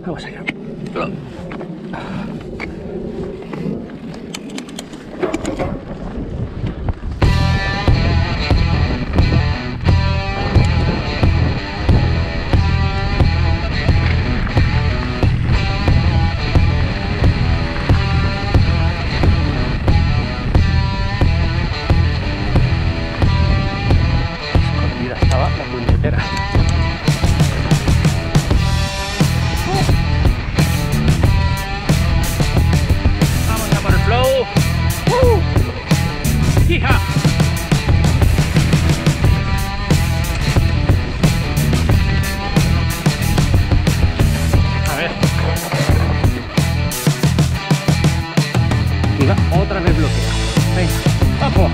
Vamos allá. Escondida estaba la puñetera. ¡Hija! A ver. Y va otra vez bloqueada. Venga, vamos.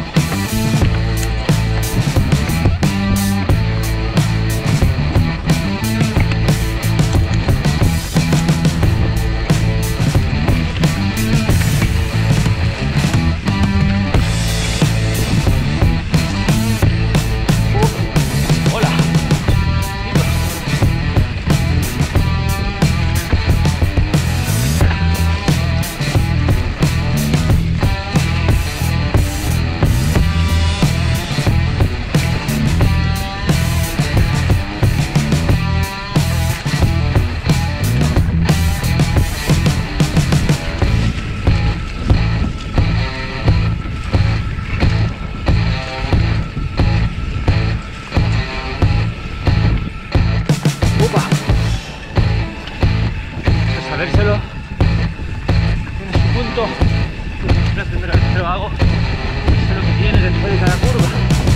Sabérselo tiene su punto. Es la primera vez que lo hago, sé lo que tiene después de cada curva.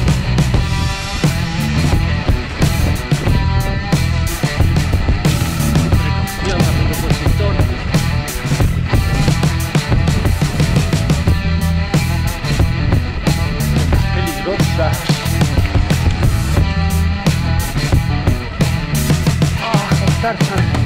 Precaución, haciendo positor. Peligrosa. Cortarse.